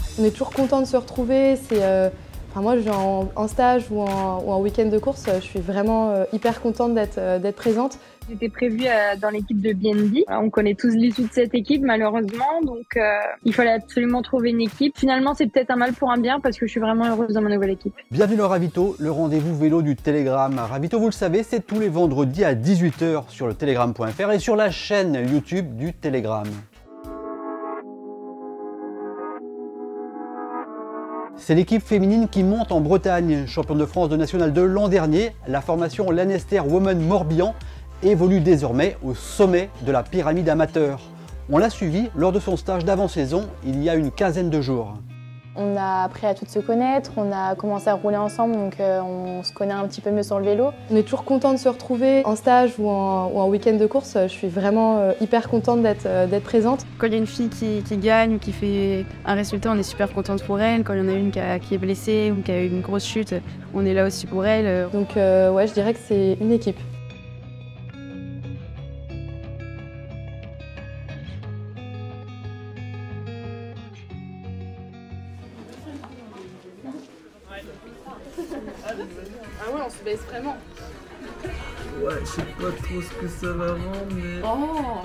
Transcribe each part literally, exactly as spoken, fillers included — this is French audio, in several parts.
On est toujours content de se retrouver. C'est, euh, enfin moi, je viens en, en stage ou en, ou en week-end de course, je suis vraiment euh, hyper contente d'être euh, d'être présente. J'étais prévue euh, dans l'équipe de B N B. On connaît tous l'issue de cette équipe, malheureusement, donc euh, il fallait absolument trouver une équipe. Finalement, c'est peut-être un mal pour un bien parce que je suis vraiment heureuse dans ma nouvelle équipe. Bienvenue dans Ravito, le rendez-vous vélo du Télégramme. Ravito, vous le savez, c'est tous les vendredis à dix-huit heures sur le télégramme point F R et sur la chaîne YouTube du Télégramme. C'est l'équipe féminine qui monte en Bretagne. Championne de France de National deux l'an dernier, la formation Lanester Women Morbihan évolue désormais au sommet de la pyramide amateur. On l'a suivi lors de son stage d'avant-saison il y a une quinzaine de jours. On a appris à toutes se connaître, on a commencé à rouler ensemble, donc euh, on se connaît un petit peu mieux sur le vélo. On est toujours content de se retrouver en stage ou en, ou en week-end de course. Je suis vraiment euh, hyper contente d'être euh, d'être présente. Quand il y a une fille qui, qui gagne ou qui fait un résultat, on est super contente pour elle. Quand il y en a une qui, a, qui est blessée ou qui a eu une grosse chute, on est là aussi pour elle. Donc euh, ouais, je dirais que c'est une équipe. Ah ouais, on se baisse vraiment. Ouais, je sais pas trop ce que ça va rendre, mais... Oh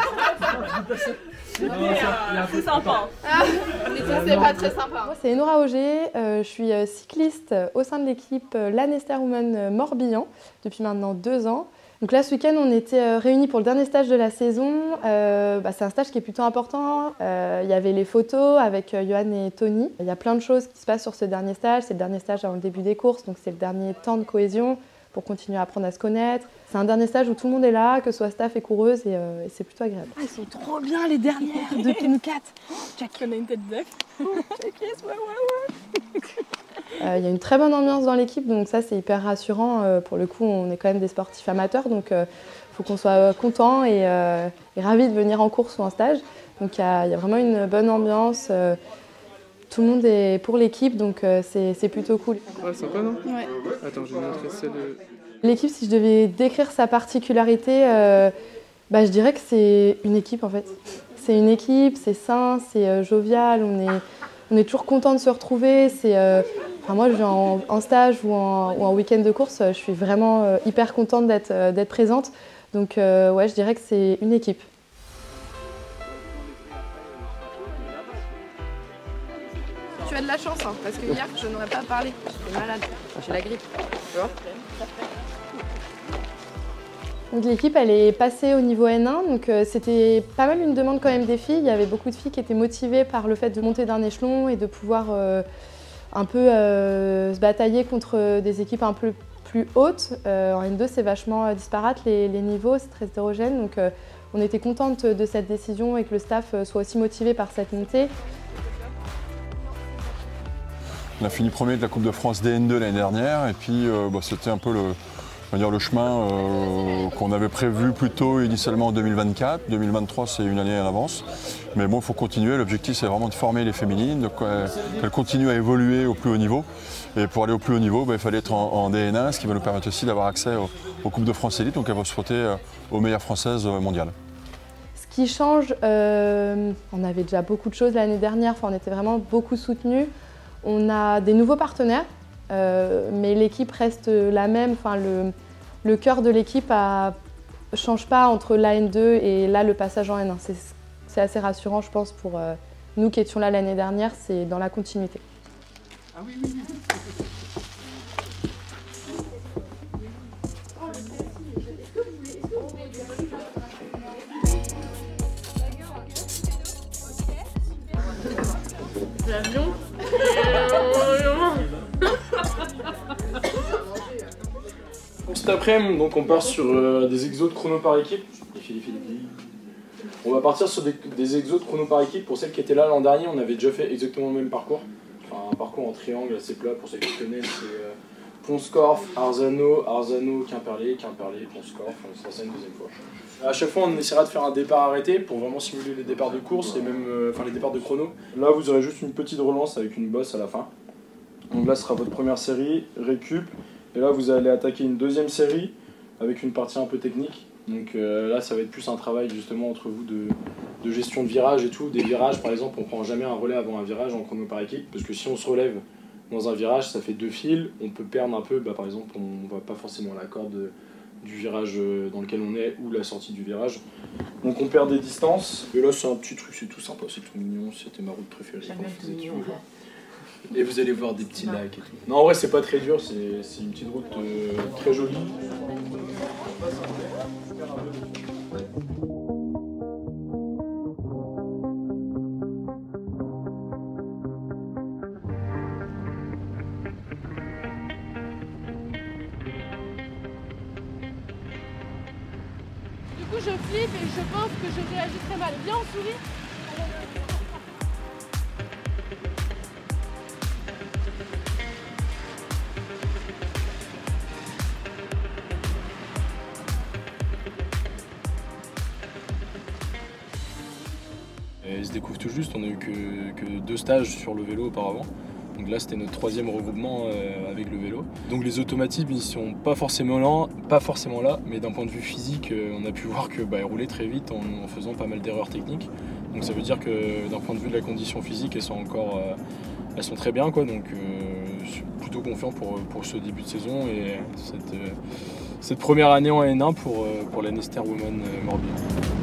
C'est sympa. Ah, mais ça, c'est pas très sympa. Moi, c'est Enora Auger. Euh, je suis cycliste au sein de l'équipe Lanester Women Morbihan depuis maintenant deux ans. Donc là, ce week-end, on était réunis pour le dernier stage de la saison. Euh, bah, c'est un stage qui est plutôt important. Euh, il y avait les photos avec Johan et Tony. Il y a plein de choses qui se passent sur ce dernier stage. C'est le dernier stage avant le début des courses, donc c'est le dernier temps de cohésion pour continuer à apprendre à se connaître. C'est un dernier stage où tout le monde est là, que ce soit staff et coureuse, et, euh, et c'est plutôt agréable. Ah, ils sont trop bien les dernières de Pincat. Jack, on a une tête d'œuf. Jack, yes, ouais, ouais, ouais. Euh, il y a une très bonne ambiance dans l'équipe, donc ça c'est hyper rassurant. Euh, pour le coup, on est quand même des sportifs amateurs, donc il euh, faut qu'on soit content et, euh, et ravis de venir en course ou en stage. Donc il y, y a vraiment une bonne ambiance. Euh, tout le monde est pour l'équipe, donc euh, c'est plutôt cool. Ouais, sympa, non? Ouais. Attends, je vais montrer celle de... L'équipe, si je devais décrire sa particularité, euh, bah, je dirais que c'est une équipe en fait. C'est une équipe, c'est sain, c'est euh, jovial, on est, on est toujours content de se retrouver. C'est, euh, enfin, moi, je viens en, en stage ou en, ou en week-end de course, je suis vraiment euh, hyper contente d'être euh, d'être présente. Donc euh, ouais, je dirais que c'est une équipe. Tu as de la chance, hein, parce que hier, je n'aurais pas parlé. J'étais malade. J'ai la grippe. Tu vois? Donc l'équipe, elle est passée au niveau N un, donc euh, c'était pas mal une demande quand même des filles. Il y avait beaucoup de filles qui étaient motivées par le fait de monter d'un échelon et de pouvoir euh, un peu euh, se batailler contre des équipes un peu plus hautes. Euh, en N deux, c'est vachement euh, disparate les, les niveaux, c'est très hétérogène. Donc euh, on était contente de cette décision et que le staff soit aussi motivé par cette montée. On a fini premier de la Coupe de France D N deux l'année dernière et puis euh, bah, c'était un peu le, on va dire, le chemin euh, qu'on avait prévu plutôt initialement en deux mille vingt-quatre. deux mille vingt-trois, c'est une année à l'avance. Mais bon, il faut continuer. L'objectif, c'est vraiment de former les féminines, qu'elles continuent à évoluer au plus haut niveau. Et pour aller au plus haut niveau, bah, il fallait être en, en D N un, ce qui va nous permettre aussi d'avoir accès aux, aux Coupes de France Élite. Donc elles vont se frotter euh, aux meilleures françaises mondiales. Ce qui change, euh, on avait déjà beaucoup de choses l'année dernière, enfin, on était vraiment beaucoup soutenus. On a des nouveaux partenaires, euh, mais l'équipe reste la même. Enfin, le, le cœur de l'équipe ne change pas entre la N deux et là le passage en N un. C'est assez rassurant, je pense, pour euh, nous qui étions là l'année dernière, c'est dans la continuité. Ah oui, oui, oui. L'avion. Donc cet après-midi, donc on part sur euh, des exos de chrono par équipe. On va partir sur des, des exos de chrono par équipe. Pour celles qui étaient là l'an dernier, on avait déjà fait exactement le même parcours. Enfin, un parcours en triangle assez plat, pour ceux qui connaissent, c'est euh, Pont-Scorff, Arzano, Arzano, Quimperlé, Quimperlé, Pont-Scorff. On sera ça une deuxième fois. À chaque fois, on essaiera de faire un départ arrêté pour vraiment simuler les départs de course et même, euh, enfin les départs de chrono. Là, vous aurez juste une petite relance avec une bosse à la fin. Donc là, ce sera votre première série, récup. Et là, vous allez attaquer une deuxième série avec une partie un peu technique. Donc euh, là, ça va être plus un travail justement entre vous de, de gestion de virage et tout. Des virages, par exemple, on prend jamais un relais avant un virage en chrono par équipe, parce que si on se relève dans un virage, ça fait deux fils, on peut perdre un peu, bah, par exemple, on ne voit pas forcément la corde du virage dans lequel on est ou la sortie du virage. Donc on perd des distances. Et là, c'est un petit truc, c'est tout sympa, c'est tout mignon, c'était ma route préférée. Et vous allez voir des petits lacs et tout. Non, en vrai, c'est pas très dur, c'est une petite route euh, très jolie. Du coup, je flippe et je pense que je réagis très mal. Viens, on sourit. Ils se découvrent tout juste, on n'a eu que, que deux stages sur le vélo auparavant. Donc là, c'était notre troisième regroupement euh, avec le vélo. Donc les automatismes, ils sont pas forcément là, pas forcément là mais d'un point de vue physique, euh, on a pu voir que bah, ils roulaient très vite en, en faisant pas mal d'erreurs techniques. Donc ça veut dire que d'un point de vue de la condition physique, elles sont encore, euh, elles sont très bien, quoi. Donc euh, je suis plutôt confiant pour, pour ce début de saison et cette, euh, cette première année en N un pour, euh, pour la Nester Women euh, Morbihan.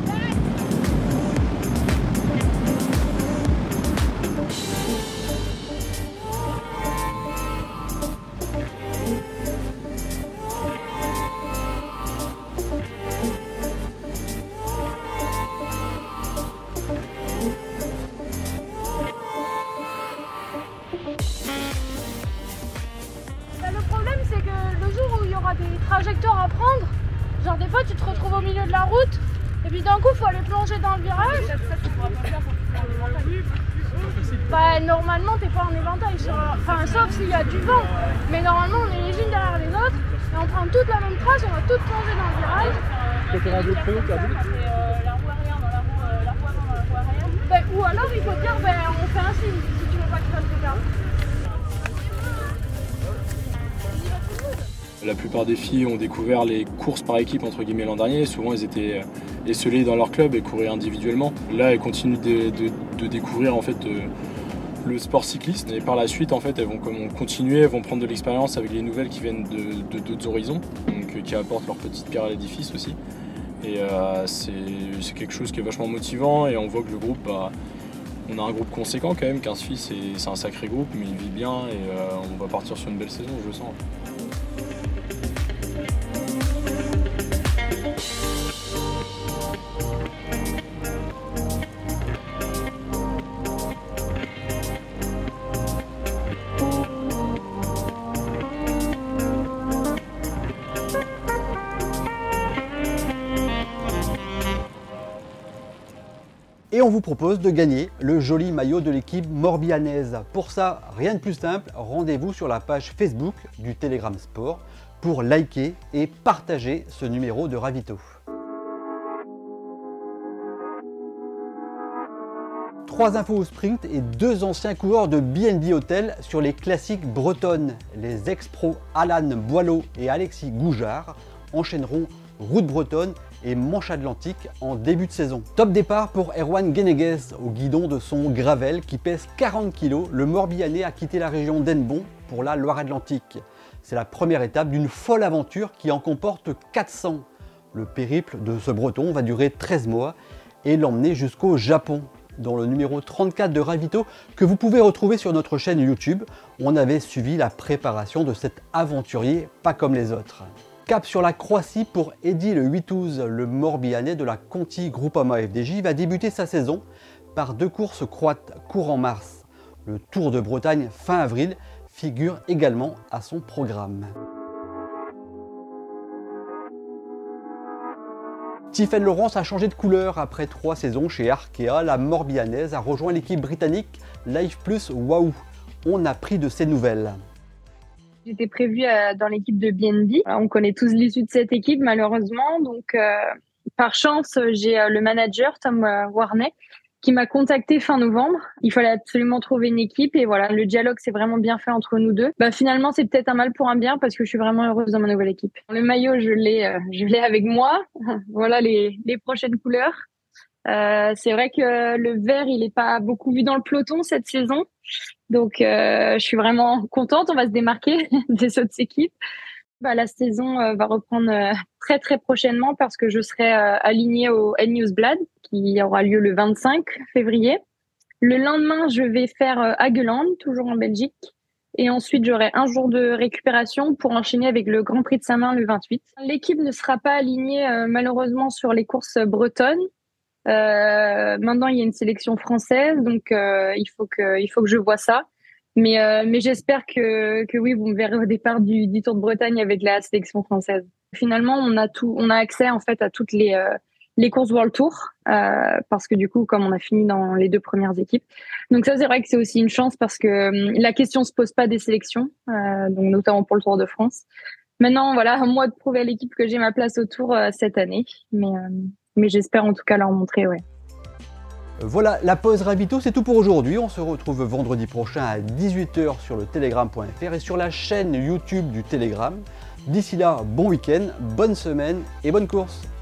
Des trajectoires à prendre, genre des fois tu te retrouves au milieu de la route et puis d'un coup il faut aller plonger dans le virage. Ça, ça, tu pourras pas faire quand tu es en éventail. Bah normalement t'es pas en éventail, sur... enfin sauf s'il y a du vent, mais normalement on est les unes derrière les autres et on prend toute la même trace, on va toutes plonger dans le virage. Quand on a d'autres prénoms, tu as vu ? La roue arrière dans la roue, euh, la roue avant dans la roue arrière. Bah, ou alors il faut dire bah, on fait un signe si tu veux pas que tu fasses le cas. La plupart des filles ont découvert les courses par équipe entre guillemets l'an dernier. Souvent elles étaient esselées dans leur club et couraient individuellement. Là elles continuent de, de, de découvrir en fait euh, le sport cycliste et par la suite en fait elles vont comme continuer, elles vont prendre de l'expérience avec les nouvelles qui viennent de d'autres horizons, donc euh, qui apportent leur petite pierre à l'édifice aussi. Et euh, c'est quelque chose qui est vachement motivant et on voit que le groupe, bah, on a un groupe conséquent quand même, quinze filles c'est un sacré groupe mais il vit bien et euh, on va partir sur une belle saison, je le sens. Et on vous propose de gagner le joli maillot de l'équipe morbihanaise. Pour ça, rien de plus simple, rendez-vous sur la page Facebook du Telegram Sport pour liker et partager ce numéro de Ravito. Trois infos au sprint et deux anciens coureurs de B N B Hotel sur les classiques bretonnes. Les ex-pros Alan Boileau et Alexis Goujard enchaîneront route bretonne et manche atlantique en début de saison. Top départ pour Erwan Guénéguez au guidon de son Gravel qui pèse quarante kilos. Le Morbihanais a quitté la région d'Hennebon pour la Loire-Atlantique. C'est la première étape d'une folle aventure qui en comporte quatre cents. Le périple de ce breton va durer treize mois et l'emmener jusqu'au Japon. Dans le numéro trente-quatre de Ravito que vous pouvez retrouver sur notre chaîne YouTube, on avait suivi la préparation de cet aventurier pas comme les autres. Cap sur la Croatie pour Eddy le huit douze, le Morbihanais de la Conti Groupama F D J va débuter sa saison par deux courses croates courant mars. Le Tour de Bretagne fin avril figure également à son programme. Tiffen Lawrence a changé de couleur après trois saisons chez Arkea. La Morbihanaise a rejoint l'équipe britannique Life Plus Wahoo. On a pris de ses nouvelles. J'étais prévue euh, dans l'équipe de B N B. On connaît tous l'issue de cette équipe, malheureusement. Donc, euh, par chance, j'ai euh, le manager, Tom euh, Warney, qui m'a contacté fin novembre. Il fallait absolument trouver une équipe et voilà, le dialogue s'est vraiment bien fait entre nous deux. Bah finalement, c'est peut-être un mal pour un bien parce que je suis vraiment heureuse dans ma nouvelle équipe. Le maillot, je l'ai, euh, je l'ai avec moi. Voilà les les prochaines couleurs. Euh, c'est vrai que le vert, il est pas beaucoup vu dans le peloton cette saison, donc euh, je suis vraiment contente. On va se démarquer des autres équipes. Bah, la saison euh, va reprendre euh, très très prochainement parce que je serai euh, alignée au N-Nieuwsblad qui aura lieu le vingt-cinq février. Le lendemain, je vais faire euh, Hageland, toujours en Belgique. Et ensuite, j'aurai un jour de récupération pour enchaîner avec le Grand Prix de Saint-Main le vingt-huit. L'équipe ne sera pas alignée euh, malheureusement sur les courses bretonnes. Euh, maintenant, il y a une sélection française, donc euh, il faut que il faut que je vois ça. Mais, euh, mais j'espère que, que oui, vous me verrez au départ du, du Tour de Bretagne avec la sélection française. Finalement, on a tout, on a accès en fait à toutes les, euh, les courses World Tour, euh, parce que du coup, comme on a fini dans les deux premières équipes. Donc ça, c'est vrai que c'est aussi une chance parce que euh, la question se pose pas des sélections, euh, donc notamment pour le Tour de France. Maintenant, voilà, à moi de prouver à l'équipe que j'ai ma place au Tour euh, cette année. Mais, euh, mais j'espère en tout cas leur montrer, ouais. Voilà, la pause ravito, c'est tout pour aujourd'hui. On se retrouve vendredi prochain à dix-huit heures sur le telegram point f r et sur la chaîne YouTube du Telegram. D'ici là, bon week-end, bonne semaine et bonne course.